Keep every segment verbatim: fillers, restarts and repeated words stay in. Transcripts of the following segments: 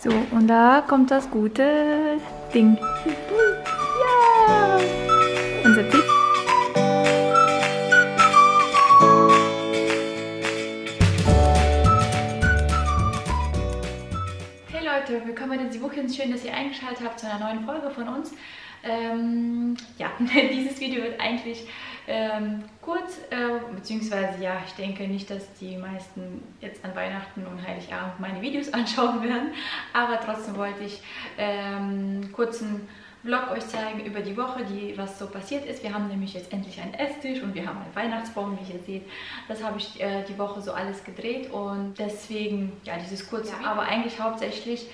So, und da kommt das gute Ding. Ja! Unser Tisch. Hey Leute, willkommen bei den Sibuchens. Schön, dass ihr eingeschaltet habt zu einer neuen Folge von uns. Ähm, ja, dieses Video wird eigentlich ähm, kurz, äh, beziehungsweise ja, ich denke nicht, dass die meisten jetzt an Weihnachten und Heiligabend meine Videos anschauen werden, aber trotzdem wollte ich ähm, kurzen Vlog euch zeigen über die Woche, die, was so passiert ist. Wir haben nämlich jetzt endlich einen Esstisch und wir haben einen Weihnachtsbaum, wie ihr seht. Das habe ich äh, die Woche so alles gedreht und deswegen, ja, dieses kurze, ja. Aber eigentlich hauptsächlich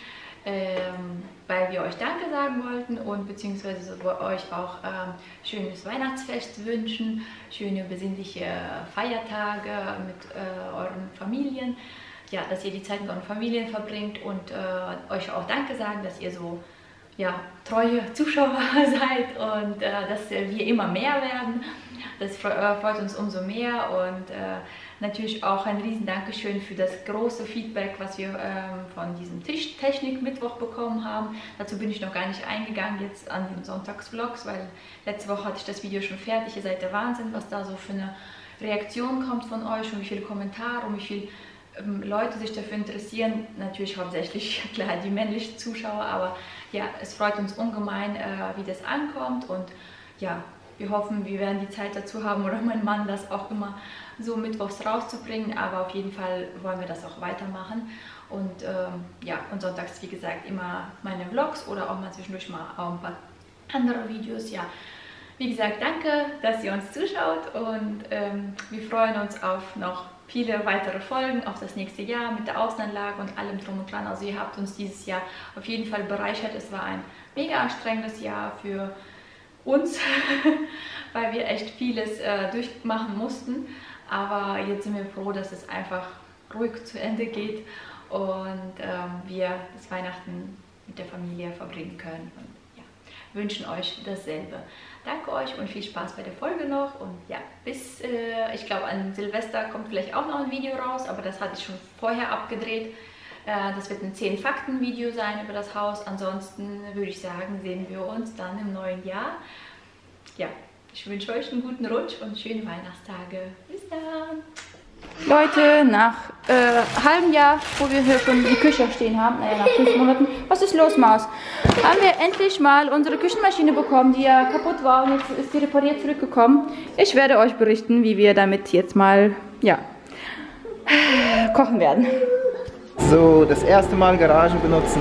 Ähm, weil wir euch Danke sagen wollten und beziehungsweise euch auch ähm, schönes Weihnachtsfest wünschen, schöne besinnliche Feiertage mit äh, euren Familien, ja, dass ihr die Zeit mit euren Familien verbringt und äh, euch auch Danke sagen, dass ihr so ja, treue Zuschauer seid und äh, dass wir immer mehr werden. Das freut uns umso mehr und äh, natürlich auch ein riesen Dankeschön für das große Feedback, was wir ähm, von diesem Tischtechnik-Mittwoch bekommen haben. Dazu bin ich noch gar nicht eingegangen jetzt an den Sonntagsvlogs, weil letzte Woche hatte ich das Video schon fertig. Ihr seid der Wahnsinn, was da so für eine Reaktion kommt von euch und wie viele Kommentare und wie viele ähm, Leute sich dafür interessieren. Natürlich hauptsächlich, klar, die männlichen Zuschauer, aber ja, es freut uns ungemein, äh, wie das ankommt und ja, wir hoffen, wir werden die Zeit dazu haben oder mein Mann das auch immer so mittwochs rauszubringen, aber auf jeden Fall wollen wir das auch weitermachen und ähm, ja, und sonntags, wie gesagt, immer meine Vlogs oder auch mal zwischendurch mal auch ein paar andere Videos. Ja, wie gesagt, danke, dass ihr uns zuschaut und ähm, wir freuen uns auf noch viele weitere Folgen, auf das nächste Jahr mit der Außenanlage und allem drum und dran. Also ihr habt uns dieses Jahr auf jeden Fall bereichert. Es war ein mega anstrengendes Jahr für uns, weil wir echt vieles äh, durchmachen mussten. Aber jetzt sind wir froh, dass es einfach ruhig zu Ende geht und ähm, wir das Weihnachten mit der Familie verbringen können. Und ja, wünschen euch dasselbe. Danke euch und viel Spaß bei der Folge noch. Und ja, bis, äh, ich glaube, an Silvester kommt vielleicht auch noch ein Video raus, aber das hatte ich schon vorher abgedreht. Äh, das wird ein zehn Fakten Video sein über das Haus. Ansonsten würde ich sagen, sehen wir uns dann im neuen Jahr. Ja. Ich wünsche euch einen guten Rutsch und schöne Weihnachtstage. Bis dann! Leute, nach äh, halbem Jahr, wo wir hier schon die Küche stehen haben, naja, nach fünf Monaten, was ist los, Maus? Haben wir endlich mal unsere Küchenmaschine bekommen, die ja kaputt war und jetzt ist sie repariert zurückgekommen. Ich werde euch berichten, wie wir damit jetzt mal, ja, kochen werden. So, das erste Mal Garage benutzen.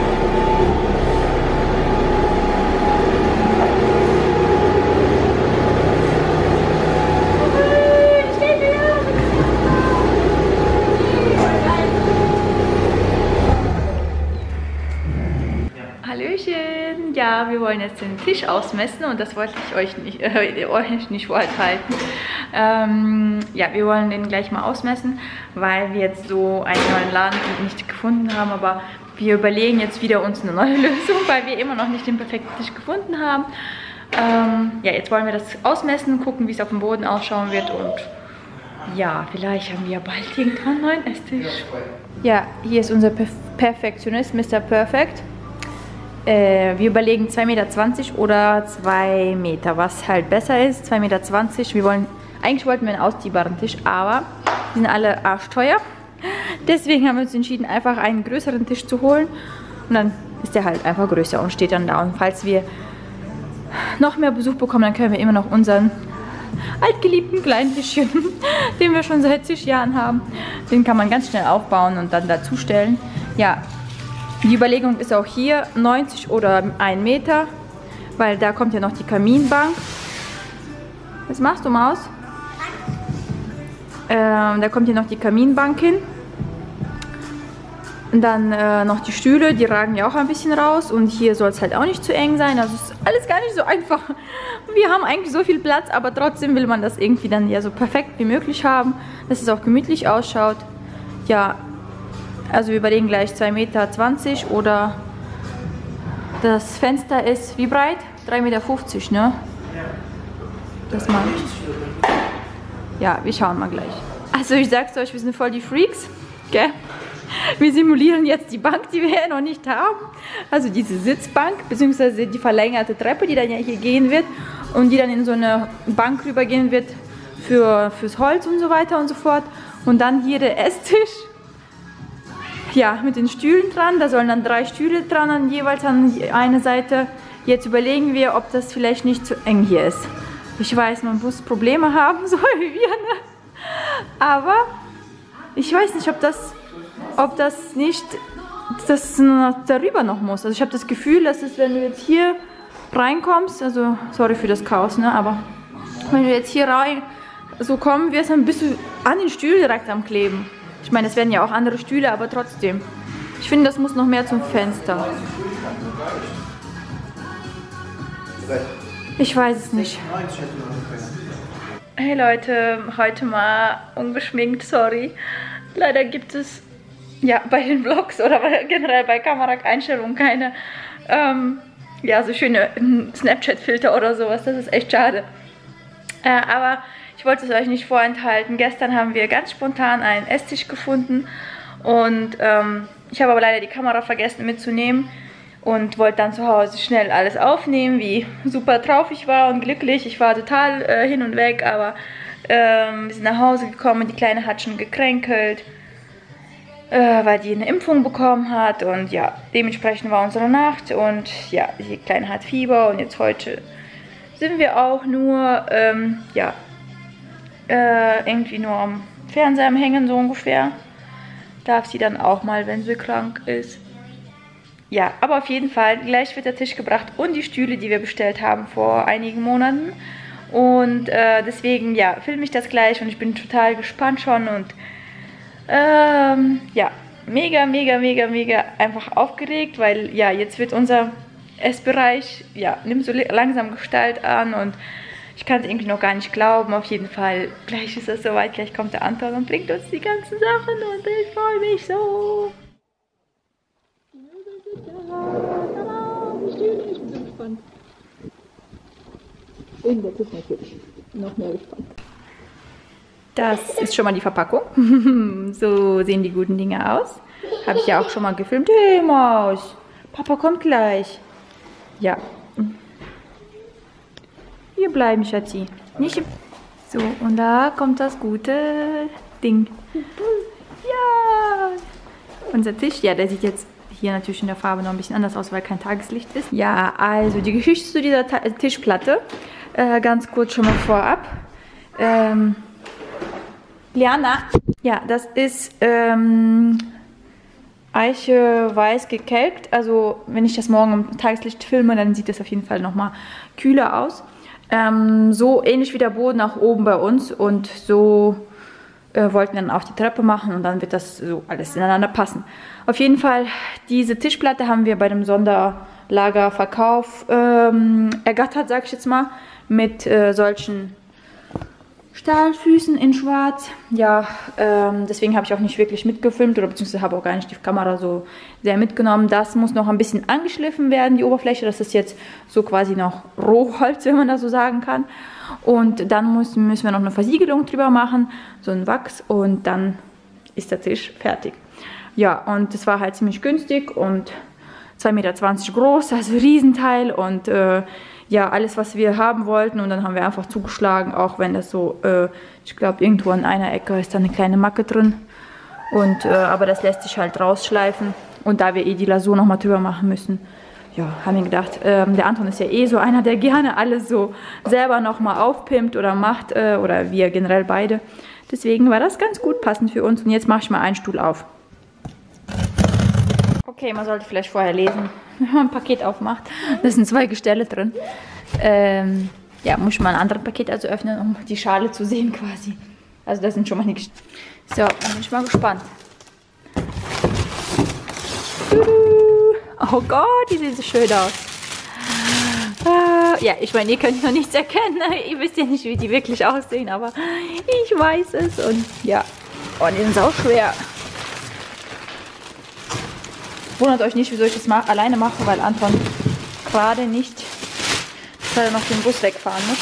Hallöchen! Ja, wir wollen jetzt den Tisch ausmessen und das wollte ich euch nicht, äh, euch nicht vorenthalten. Ähm, ja, wir wollen den gleich mal ausmessen, weil wir jetzt so einen neuen Laden nicht gefunden haben, aber wir überlegen jetzt wieder uns eine neue Lösung, weil wir immer noch nicht den perfekten Tisch gefunden haben. Ähm, ja, jetzt wollen wir das ausmessen, gucken, wie es auf dem Boden ausschauen wird und ja, vielleicht haben wir ja bald irgendwann einen neuen Esstisch. Ja, hier ist unser Perf Perfektionist, Mister Perfect. Äh, wir überlegen zwei Meter zwanzig oder zwei Meter, was halt besser ist. zwei Meter zwanzig. Wir wollen, eigentlich wollten wir einen ausziehbaren Tisch, aber die sind alle arschteuer. Deswegen haben wir uns entschieden, einfach einen größeren Tisch zu holen. Und dann ist der halt einfach größer und steht dann da. Und falls wir noch mehr Besuch bekommen, dann können wir immer noch unseren altgeliebten kleinen Tischchen, den wir schon seit zig Jahren haben, den kann man ganz schnell aufbauen und dann dazu stellen. Ja. Die Überlegung ist auch hier neunzig oder ein Meter, weil da kommt ja noch die Kaminbank. Was machst du, Maus? Ähm, da kommt hier noch die Kaminbank hin. Und dann äh, noch die Stühle, die ragen ja auch ein bisschen raus. Und hier soll es halt auch nicht zu eng sein. Also ist alles gar nicht so einfach. Wir haben eigentlich so viel Platz, aber trotzdem will man das irgendwie dann ja so perfekt wie möglich haben, dass es auch gemütlich ausschaut. Ja. Also wir überlegen gleich zwei Meter zwanzig oder das Fenster ist wie breit? drei Meter fünfzig, ne? Das mal. Ja, wir schauen mal gleich. Also ich sag's euch, wir sind voll die Freaks, gell? Wir simulieren jetzt die Bank, die wir ja noch nicht haben. Also diese Sitzbank, beziehungsweise die verlängerte Treppe, die dann ja hier gehen wird und die dann in so eine Bank rübergehen wird für, fürs Holz und so weiter und so fort. Und dann hier der Esstisch. Ja, mit den Stühlen dran. Da sollen dann drei Stühle dran, an jeweils an eine Seite. Jetzt überlegen wir, ob das vielleicht nicht zu eng hier ist. Ich weiß, man muss Probleme haben, so wie wir, ne? Aber ich weiß nicht, ob das, ob das nicht das darüber noch muss. Also ich habe das Gefühl, dass es, wenn du jetzt hier reinkommst, also sorry für das Chaos, ne? Aber wenn du jetzt hier rein so kommen wirst, dann bist du an den Stühlen direkt am Kleben. Ich meine, es werden ja auch andere Stühle, aber trotzdem. Ich finde, das muss noch mehr zum Fenster. Ich weiß es nicht. Hey Leute, heute mal ungeschminkt, sorry. Leider gibt es ja bei den Vlogs oder generell bei Kameraeinstellungen keine ähm, ja, so schöne Snapchat-Filter oder sowas. Das ist echt schade. Äh, aber ich wollte es euch nicht vorenthalten. Gestern haben wir ganz spontan einen Esstisch gefunden und ähm, ich habe aber leider die Kamera vergessen mitzunehmen und wollte dann zu Hause schnell alles aufnehmen, wie super drauf ich war und glücklich. Ich war total äh, hin und weg, aber ähm, wir sind nach Hause gekommen, die Kleine hat schon gekränkelt, äh, weil die eine Impfung bekommen hat und ja, dementsprechend war unsere Nacht und ja, die Kleine hat Fieber und jetzt heute sind wir auch nur, ähm, ja, äh, irgendwie nur am Fernseher hängen, so ungefähr. Darf sie dann auch mal, wenn sie krank ist. Ja, aber auf jeden Fall, gleich wird der Tisch gebracht und die Stühle, die wir bestellt haben vor einigen Monaten. Und äh, deswegen, ja, filme ich das gleich und ich bin total gespannt schon und ähm, ja, mega, mega, mega, mega einfach aufgeregt, weil ja, jetzt wird unser Essbereich, ja, nimmt so langsam Gestalt an und ich kann es irgendwie noch gar nicht glauben. Auf jeden Fall, gleich ist es soweit, gleich kommt der Anton und bringt uns die ganzen Sachen und ich freue mich so. Ich bin so gespannt. Und das ist natürlich noch mehr gespannt. Das ist schon mal die Verpackung. So sehen die guten Dinge aus. Habe ich ja auch schon mal gefilmt. Hey Maus, Papa kommt gleich. Ja. Wir bleiben, Schatzi. Nicht. So, und da kommt das gute Ding. Ja. Unser Tisch, ja, der sieht jetzt hier natürlich in der Farbe noch ein bisschen anders aus, weil kein Tageslicht ist. Ja, also die Geschichte zu dieser Ta Tischplatte. Äh, ganz kurz schon mal vorab. Ähm, Liana, ja, das ist ähm, Eiche weiß gekelkt. Also wenn ich das morgen im Tageslicht filme, dann sieht das auf jeden Fall nochmal kühler aus. Ähm, so ähnlich wie der Boden nach oben bei uns und so äh, wollten wir dann auch die Treppe machen und dann wird das so alles ineinander passen. Auf jeden Fall, diese Tischplatte haben wir bei dem Sonderlagerverkauf ähm, ergattert, sag ich jetzt mal, mit äh, solchen Stahlfüßen in schwarz. Ja, ähm, deswegen habe ich auch nicht wirklich mitgefilmt oder beziehungsweise habe auch gar nicht die Kamera so sehr mitgenommen. Das muss noch ein bisschen angeschliffen werden, die Oberfläche. Das ist jetzt so quasi noch Rohholz, wenn man das so sagen kann. Und dann müssen, müssen wir noch eine Versiegelung drüber machen, so ein Wachs und dann ist der Tisch fertig. Ja, und das war halt ziemlich günstig und zwei Meter zwanzig groß, also Riesenteil und äh, ja, alles, was wir haben wollten und dann haben wir einfach zugeschlagen, auch wenn das so, äh, ich glaube, irgendwo an einer Ecke ist da eine kleine Macke drin. Und, äh, aber das lässt sich halt rausschleifen und da wir eh die Lasur nochmal drüber machen müssen, ja, haben wir gedacht, äh, der Anton ist ja eh so einer, der gerne alles so selber nochmal aufpimpt oder macht, äh, oder wir generell beide. Deswegen war das ganz gut passend für uns und jetzt mache ich mal einen Stuhl auf. Okay, man sollte vielleicht vorher lesen, wenn man ein Paket aufmacht. Da sind zwei Gestelle drin. Ähm, ja, muss ich mal ein anderes Paket also öffnen, um die Schale zu sehen quasi. Also das sind schon mal die Gestelle. So, dann bin ich mal gespannt. Oh Gott, die sehen so schön aus. Äh, ja, ich meine, ihr könnt noch nichts erkennen. Ihr wisst ja nicht, wie die wirklich aussehen, aber ich weiß es. Und ja, oh, die sind auch schwer. Wundert euch nicht, wieso ich das ma alleine mache, weil Anton gerade nicht, weil er noch den Bus wegfahren muss.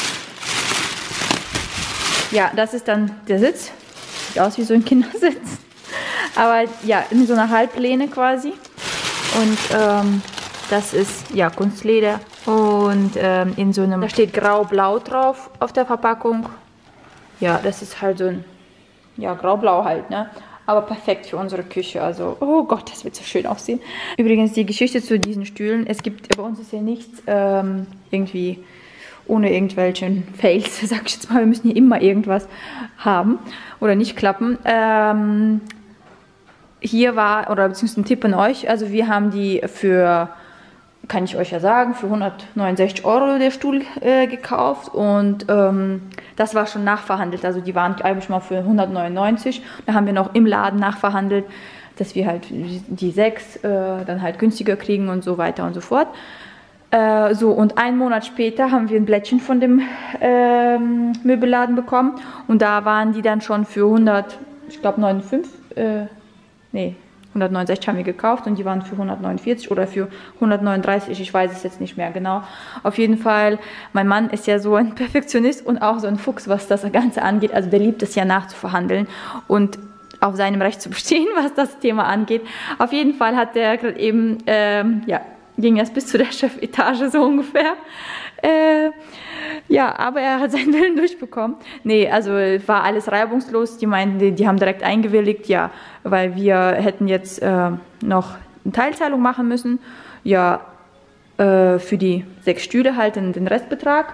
Ja, das ist dann der Sitz. Sieht aus wie so ein Kindersitz. Aber ja, in so einer Halblehne quasi. Und ähm, das ist ja Kunstleder. Und ähm, in so einem, da steht grau-blau drauf auf der Verpackung. Ja, das ist halt so ein, ja, grau-blau halt, ne? Aber perfekt für unsere Küche. Also, oh Gott, das wird so schön aussehen. Übrigens, die Geschichte zu diesen Stühlen. Es gibt, bei uns ist ja nichts ähm, irgendwie ohne irgendwelchen Fails, sag ich jetzt mal. Wir müssen hier immer irgendwas haben oder nicht klappen. Ähm, hier war, oder beziehungsweise ein Tipp an euch, also wir haben die für, kann ich euch ja sagen, für hundertneunundsechzig Euro der Stuhl äh, gekauft und ähm, das war schon nachverhandelt, also die waren eigentlich mal für hundertneunundneunzig, da haben wir noch im Laden nachverhandelt, dass wir halt die sechs äh, dann halt günstiger kriegen und so weiter und so fort. Äh, so, und einen Monat später haben wir ein Blättchen von dem ähm, Möbelladen bekommen und da waren die dann schon für hundert, ich glaube neunundfünfzig, äh, nee, hundertneunundsechzig haben wir gekauft und die waren für hundertneunundvierzig oder für hundertneununddreißig, ich weiß es jetzt nicht mehr genau. Auf jeden Fall, mein Mann ist ja so ein Perfektionist und auch so ein Fuchs, was das Ganze angeht. Also der liebt es ja nachzuverhandeln und auf seinem Recht zu bestehen, was das Thema angeht. Auf jeden Fall hat der gerade eben, ähm, ja, ging erst bis zu der Chefetage so ungefähr. Äh, ja, aber er hat seinen Willen durchbekommen. Nee, also war alles reibungslos. Die meinten, die, die haben direkt eingewilligt, ja, weil wir hätten jetzt äh, noch eine Teilzahlung machen müssen. Ja, äh, für die sechs Stühle halt den, den Restbetrag.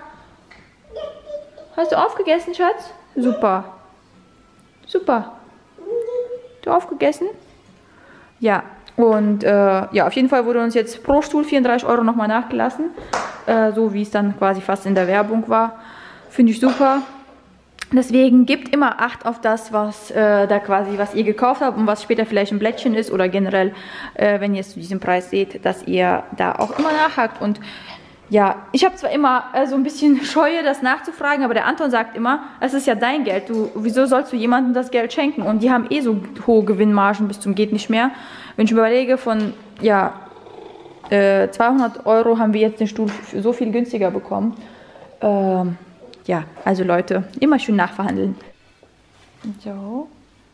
Hast du aufgegessen, Schatz? Super. Super. Du aufgegessen? Ja. Und äh, ja, auf jeden Fall wurde uns jetzt pro Stuhl vierunddreißig Euro nochmal nachgelassen, äh, so wie es dann quasi fast in der Werbung war. Finde ich super. Deswegen gebt immer Acht auf das, was äh, da quasi, was ihr gekauft habt und was später vielleicht ein Blättchen ist oder generell, äh, wenn ihr es zu diesem Preis seht, dass ihr da auch immer nachhakt. Und ja, ich habe zwar immer äh, so ein bisschen Scheue, das nachzufragen, aber der Anton sagt immer, es ist ja dein Geld, du, wieso sollst du jemandem das Geld schenken? Und die haben eh so hohe Gewinnmargen bis zum geht nicht mehr. Wenn ich überlege, von ja, äh, zweihundert Euro haben wir jetzt den Stuhl so viel günstiger bekommen. Ähm, ja, also Leute, immer schön nachverhandeln. So,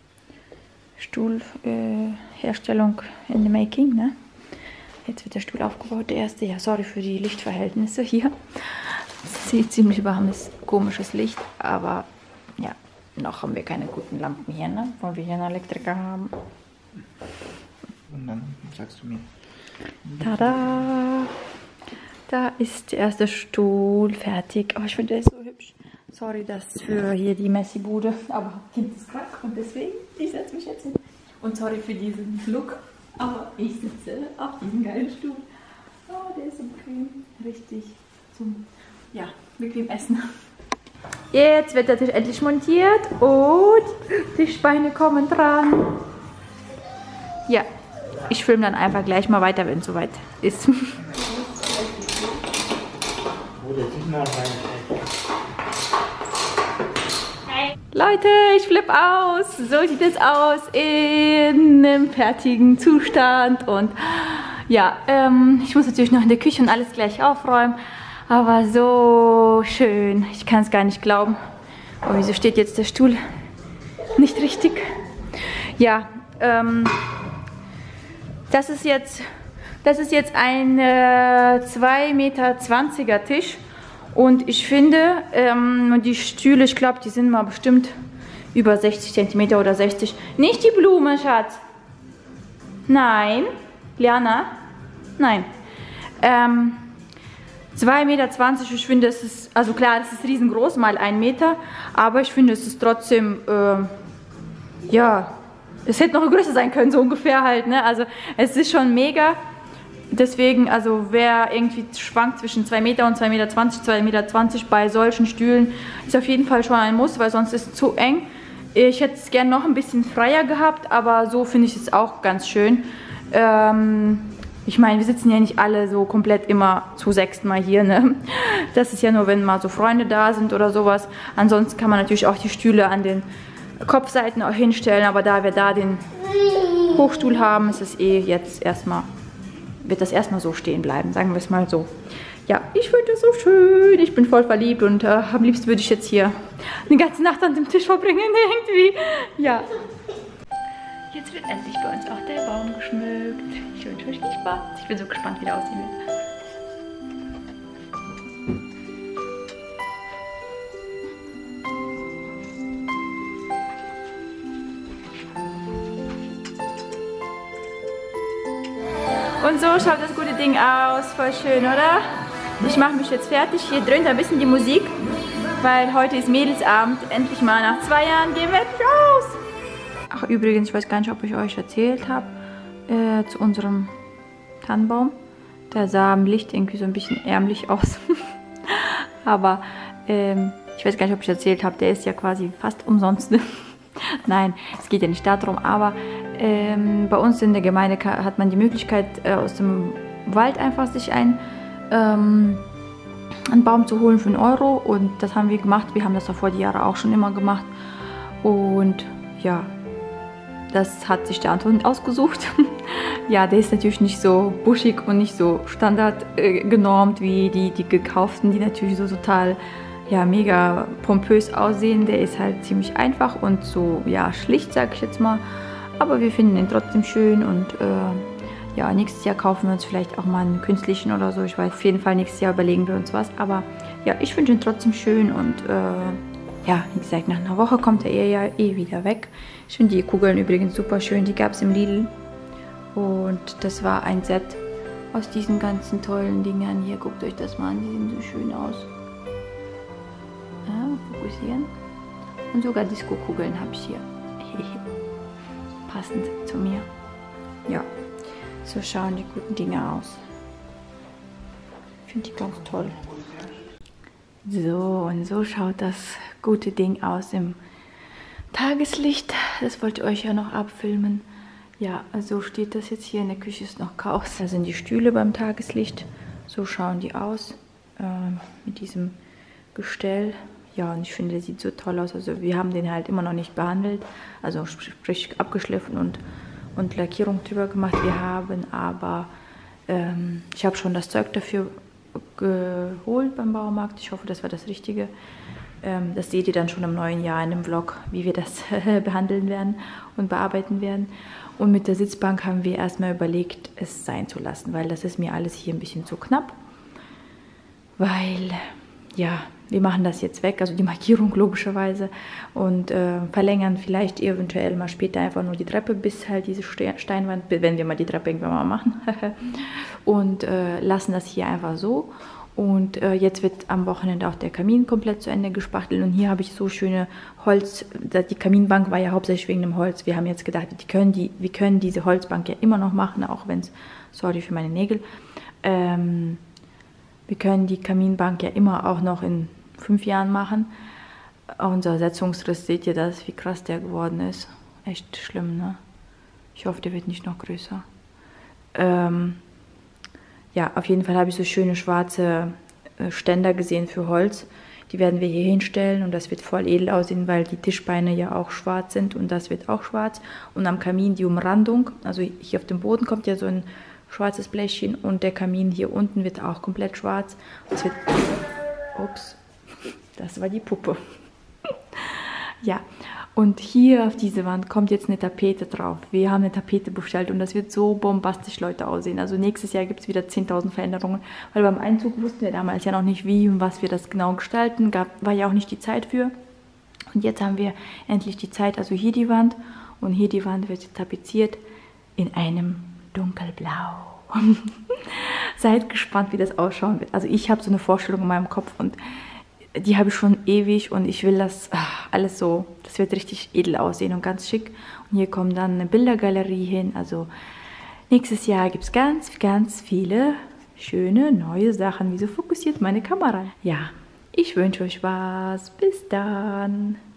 Stuhlherstellung äh, in the making, ne? Jetzt wird der Stuhl aufgebaut, der erste. Ja, sorry für die Lichtverhältnisse hier. Es sieht ziemlich warmes, komisches Licht, aber ja, noch haben wir keine guten Lampen hier, ne? Weil wir hier einen Elektriker haben. Und dann sagst du mir. Tada! Da ist der erste Stuhl fertig. Aber ich finde, der ist so hübsch. Sorry, das für hier die Messi-Bude. Aber Kind ist krank und deswegen, ich setze mich jetzt hin. Und sorry für diesen Look. Aber ich sitze auf diesem geilen Stuhl. Oh, der ist so bequem. Richtig zum, ja, bequem essen. Jetzt wird der Tisch endlich montiert und die Tischbeine kommen dran. Ja, ich filme dann einfach gleich mal weiter, wenn es soweit ist. Leute, ich flippe aus. So sieht es aus in einem fertigen Zustand. Und ja, ähm, ich muss natürlich noch in der Küche und alles gleich aufräumen. Aber so schön. Ich kann es gar nicht glauben. Oh, wieso steht jetzt der Stuhl nicht richtig? Ja, ähm, das ist jetzt, das ist jetzt ein äh, zwei Meter zwanziger Tisch. Und ich finde, ähm, die Stühle, ich glaube, die sind mal bestimmt über sechzig Zentimeter oder sechzig. Nicht die Blume, Schatz. Nein. Liana? Nein. Ähm, zwei Meter zwanzig, ich finde, es ist, also klar, es ist riesengroß, mal ein Meter. Aber ich finde, es ist trotzdem, äh, ja, es hätte noch größer sein können, so ungefähr halt, ne? Also, es ist schon mega. Deswegen, also wer irgendwie schwankt zwischen zwei Meter und zwei Meter zwanzig, zwei Meter zwanzig bei solchen Stühlen, ist auf jeden Fall schon ein Muss, weil sonst ist es zu eng. Ich hätte es gerne noch ein bisschen freier gehabt, aber so finde ich es auch ganz schön. Ähm, ich meine, wir sitzen ja nicht alle so komplett immer zu sechst mal hier, ne? Das ist ja nur, wenn mal so Freunde da sind oder sowas. Ansonsten kann man natürlich auch die Stühle an den Kopfseiten auch hinstellen, aber da wir da den Hochstuhl haben, ist es eh jetzt erstmal... wird das erstmal so stehen bleiben, sagen wir es mal so. Ja, ich finde das so schön, ich bin voll verliebt und äh, am liebsten würde ich jetzt hier eine ganze Nacht an dem Tisch verbringen, irgendwie. Ja. jetzt wird endlich bei uns auch der Baum geschmückt. Ich wünsche euch viel Spaß. Ich bin so gespannt, wie der aussehen wird. Und so schaut das gute Ding aus. Voll schön, oder? Ich mache mich jetzt fertig. Hier dröhnt ein bisschen die Musik, weil heute ist Mädelsabend. Endlich mal nach zwei Jahren gehen wir endlich raus. Ach übrigens, ich weiß gar nicht, ob ich euch erzählt habe, äh, zu unserem Tannenbaum. Der sah am Licht irgendwie so ein bisschen ärmlich aus. Aber ähm, ich weiß gar nicht, ob ich erzählt habe, der ist ja quasi fast umsonst. Nein, es geht ja nicht darum, aber ähm, bei uns in der Gemeinde hat man die Möglichkeit, äh, aus dem Wald einfach sich ein, ähm, einen Baum zu holen für einen Euro, und das haben wir gemacht. Wir haben das davor die Jahre auch schon immer gemacht, und ja, das hat sich der Anton ausgesucht. Ja, der ist natürlich nicht so buschig und nicht so standard äh, genormt wie die, die gekauften, die natürlich so total, ja, mega pompös aussehen. Der ist halt ziemlich einfach und so, ja, schlicht, sag ich jetzt mal. Aber wir finden ihn trotzdem schön, und äh, ja, nächstes Jahr kaufen wir uns vielleicht auch mal einen künstlichen oder so. Ich weiß, auf jeden Fall nächstes Jahr überlegen wir uns was. Aber ja, ich finde ihn trotzdem schön, und äh, ja, wie gesagt, nach einer Woche kommt er ja eh wieder weg. Ich finde die Kugeln übrigens super schön. Die gab es im Lidl. Und das war ein Set aus diesen ganzen tollen Dingern. Hier, guckt euch das mal an. Die sehen so schön aus. Ja, fokussieren. Und sogar Disco-Kugeln habe ich hier. Passend zu mir. Ja, so schauen die guten Dinge aus. Ich finde die ganz toll. So, und so schaut das gute Ding aus im Tageslicht. Das wollte ich euch ja noch abfilmen. Ja, also steht das jetzt hier. In der Küche ist noch Chaos. Da sind die Stühle beim Tageslicht. So schauen die aus. Äh, mit diesem Gestell. Ja, und ich finde, der sieht so toll aus. Also wir haben den halt immer noch nicht behandelt. Also sprich abgeschliffen und, und Lackierung drüber gemacht. Wir haben aber, ähm, ich habe schon das Zeug dafür geholt beim Baumarkt. Ich hoffe, das war das Richtige. Ähm, das seht ihr dann schon im neuen Jahr in dem Vlog, wie wir das behandeln werden und bearbeiten werden. Und mit der Sitzbank haben wir erstmal überlegt, es sein zu lassen, weil das ist mir alles hier ein bisschen zu knapp. Weil, ja, wir machen das jetzt weg, also die Markierung logischerweise, und äh, verlängern vielleicht eventuell mal später einfach nur die Treppe bis halt diese Steinwand, wenn wir mal die Treppe irgendwann mal machen. Und äh, lassen das hier einfach so. Und äh, jetzt wird am Wochenende auch der Kamin komplett zu Ende gespachtelt. Und hier habe ich so schöne Holz, die Kaminbank war ja hauptsächlich wegen dem Holz. Wir haben jetzt gedacht, die können die, wir können diese Holzbank ja immer noch machen, auch wenn es, sorry für meine Nägel, ähm, wir können die Kaminbank ja immer auch noch in fünf Jahren machen. Unser Setzungsriss, seht ihr das, wie krass der geworden ist. Echt schlimm, ne? Ich hoffe, der wird nicht noch größer. Ähm, ja, auf jeden Fall habe ich so schöne schwarze Ständer gesehen für Holz. Die werden wir hier hinstellen, und das wird voll edel aussehen, weil die Tischbeine ja auch schwarz sind, und das wird auch schwarz. Und am Kamin die Umrandung, also hier auf dem Boden kommt ja so ein schwarzes Blechchen, und der Kamin hier unten wird auch komplett schwarz. Das wird, ups, das war die Puppe. Ja, und hier auf diese Wand kommt jetzt eine Tapete drauf. Wir haben eine Tapete bestellt, und das wird so bombastisch, Leute, aussehen. Also nächstes Jahr gibt es wieder zehntausend Veränderungen, weil beim Einzug wussten wir damals ja noch nicht, wie und was wir das genau gestalten. Gab, war ja auch nicht die Zeit für. Und jetzt haben wir endlich die Zeit. Also hier die Wand, und hier die Wand wird tapeziert in einem dunkelblau. Seid gespannt, wie das ausschauen wird. Also ich habe so eine Vorstellung in meinem Kopf, und die habe ich schon ewig, und ich will das ach, alles so, das wird richtig edel aussehen und ganz schick. Und hier kommt dann eine Bildergalerie hin. Also nächstes Jahr gibt es ganz, ganz viele schöne neue Sachen. Wieso fokussiert meine Kamera? Ja, ich wünsche euch was. Bis dann.